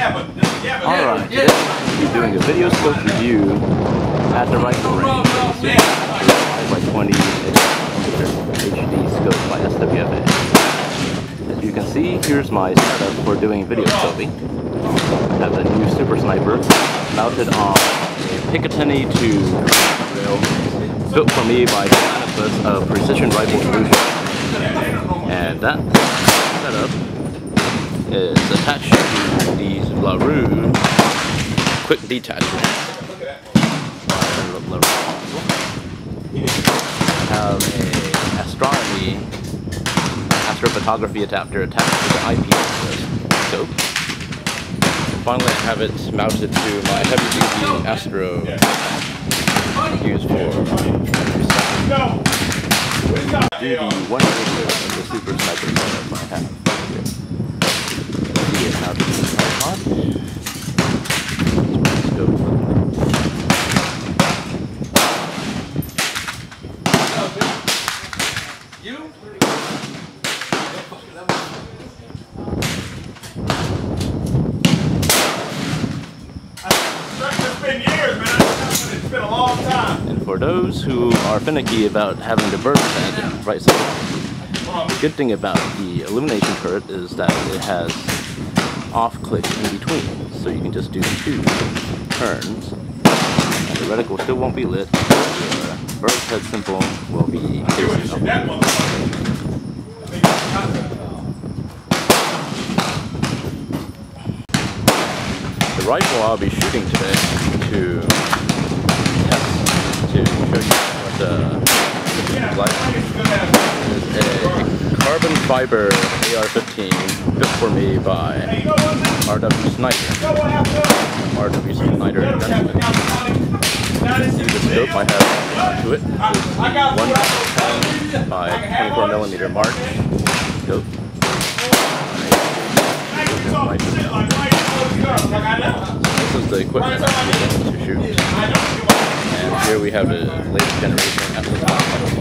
Alright, today we'll be doing a video scope review at the rifle range. 5x20 HD scope by SWFA. As you can see, here's my setup for doing video scoping. I have the new Super Sniper mounted on a Picatinny 2 rail built for me by the Manifest of Precision Rifle Solutions. And that setup is attached to these LaRue quick detachers. I have an astrophotography adapter attached to the eyepiece scope. Finally, I have it mounted to my heavy-duty Astro used for do the one video of the Super Sniper setup I have here. See it mounted to the tripod. And for those who are finicky about having the bird head right side, the good thing about the illumination turret is that it has off clicks in between, so you can just do 2 turns, and the reticle still won't be lit. The bird's head symbol will be facing up. The rifle I'll be shooting today to show you what this is like is a carbon fiber AR-15 built for me by RW Snyder. RW Snyder Investment. The scope I have to it is the 1 by 24mm March scope. This is the equipment I'm using to shoot. And here we have the latest generation at the top.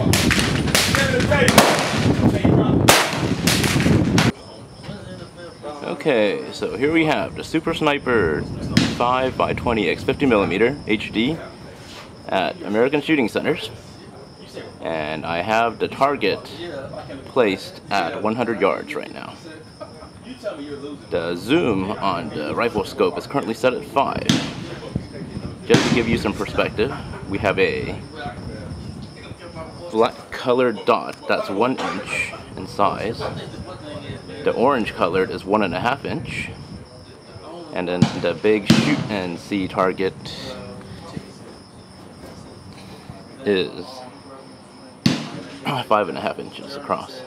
Okay, so here we have the Super Sniper 5x20 x 50mm HD at American Shooting Centers. And I have the target placed at 100 yards right now. The zoom on the rifle scope is currently set at 5. Just to give you some perspective, we have a black colored dot that's 1 inch in size. The orange colored is 1.5 inch. And then the big shoot and see target is 5.5 inches across.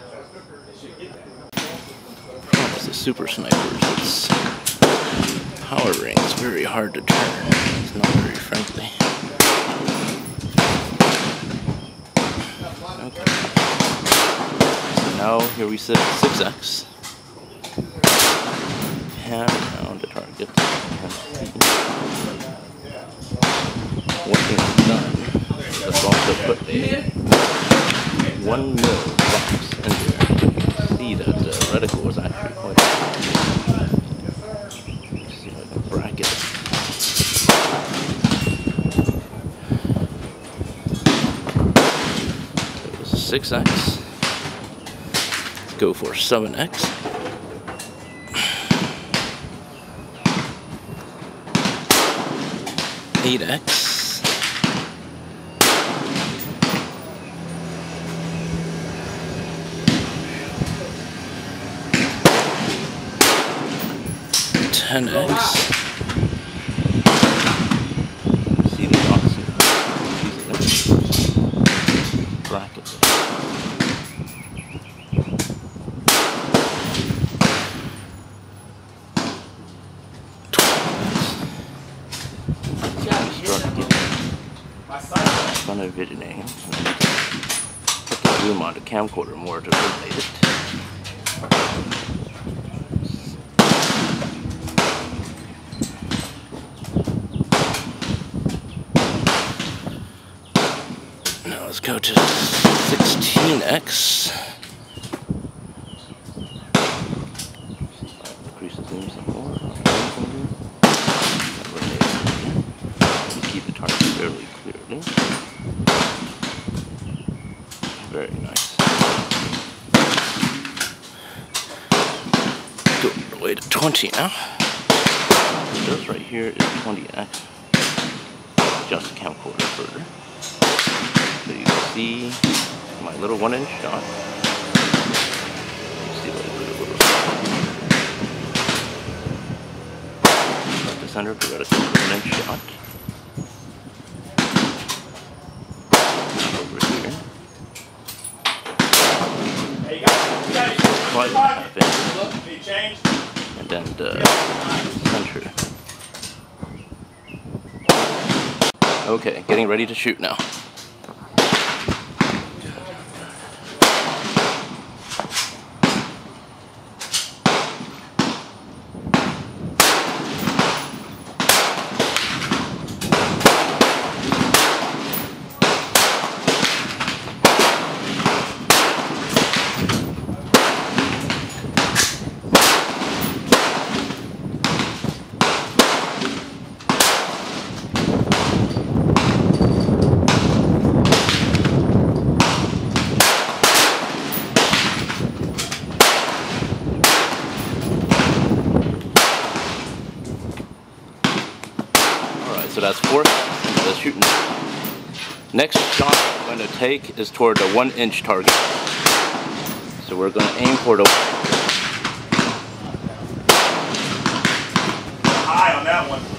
This is Super Snipers. Its power ring is very hard to turn. It's not very friendly. Okay. So now here we sit at 6x. Pan around the target. One thing is done. Let's also put a 1 mil box in there. See that the reticle was actually quite good. Let's see if I can bracket it. So this is 6x. Let's go for 7x. 8x. 10x. See the box here. Bracket. 12x. Fun of envisioning. Put the zoom on the camcorder more to relate it. Let's go to 16x. Increase the zoom some more. 20 now. This right here is 20x. Just camcorder further. So you can see my little 1-inch shot. You see what left to center, theoretical 1-inch shot. Over here. Quite half inch. And then the center. Okay, getting ready to shoot now. So that's 4 shots into the shooting. Next shot I'm going to take is toward the 1-inch target. So we're going to aim for the high on that one.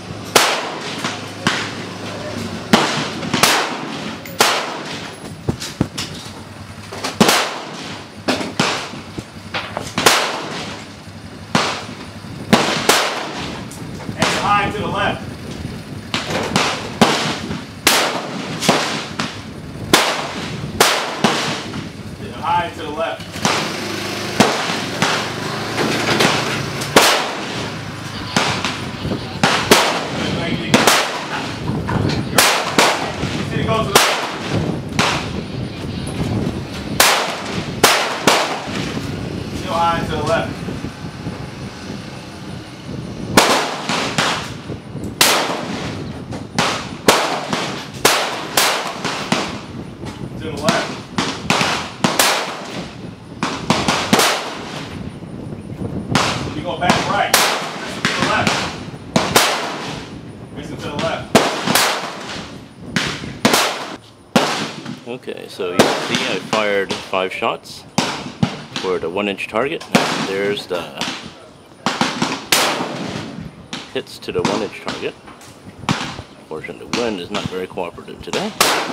And high to the left. High to the left. Go to the left. Still high to the left. To the left. You go back right. To the left. Listen to the left. Okay, so you can see I fired 5 shots for the 1-inch target. There's the hits to the 1-inch target. Unfortunately, the wind is not very cooperative today.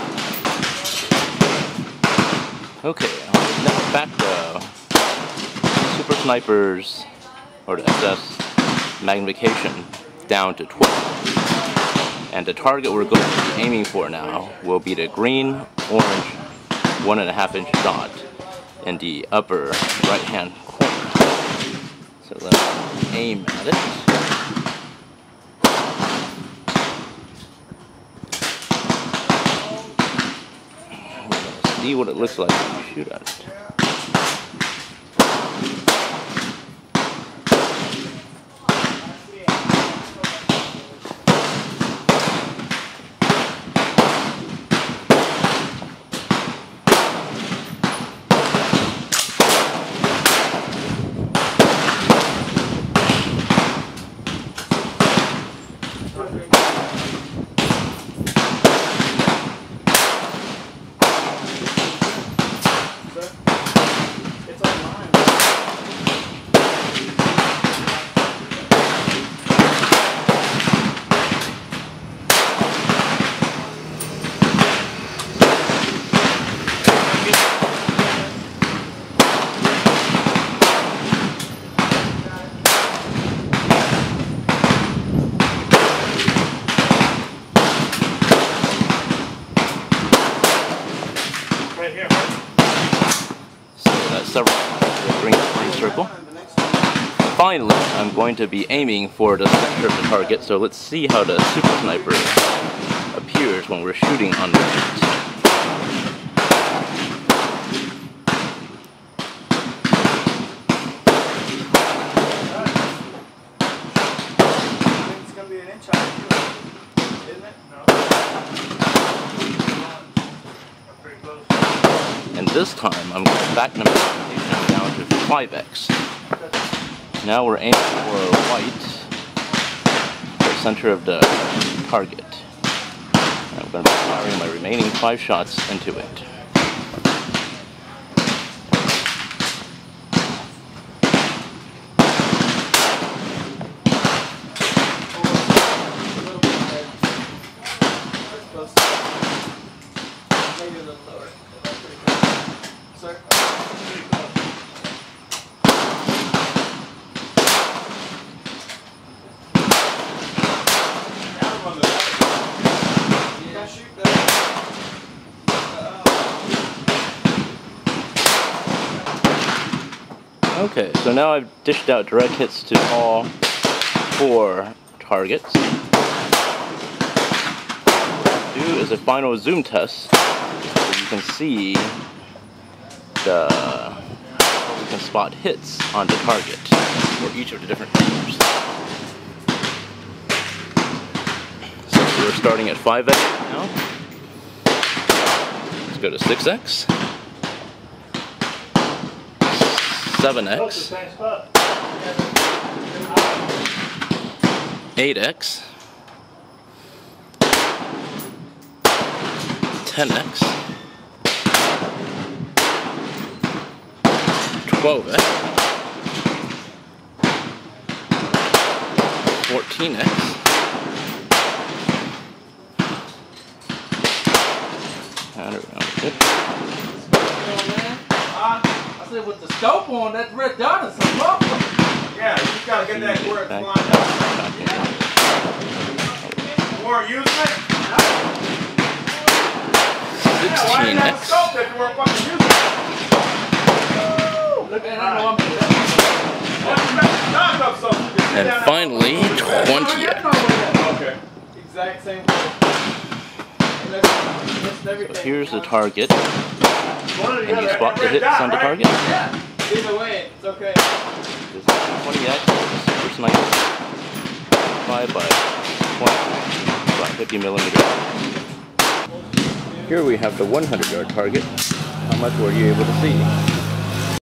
Okay, now back to Super Snipers, or the SS magnification, down to 12. And the target we're going to be aiming for now will be the green, orange, 1.5-inch dot in the upper right-hand corner. So let's aim at it. We're going to see what it looks like when you shoot at it. Several green circle. Finally, I'm going to be aiming for the center of the target, so let's see how the Super Sniper appears when we're shooting on the target. It's going to be an inch high, isn't it? No. Pretty close. And this time, I'm going to back the magnification down to 5x. Now we're aiming for white, the center of the target. And I'm going to be firing my remaining 5 shots into it. Okay, so now I've dished out direct hits to all 4 targets. What I'll do is a final zoom test so you can see we can spot hits on the target for each of the different colors. So we're starting at 5x now. Let's go to 6x. 7x, 8x, 10x, 12x, 14x, and around it. With the scope on, that red dot is some problem. Yeah, you just gotta get that where it's lined up. You weren't using it? 16x. Why didn't you have a scope if you weren't fucking using it? Look at that. And finally, 20x. Okay. Exact same thing. So here's the target. And you spot the hits on the target. Yeah. Either way, it's okay. This is 20x, super sniper. 5 by 20, about 50 millimeters. Here we have the 100-yard target. How much were you able to see?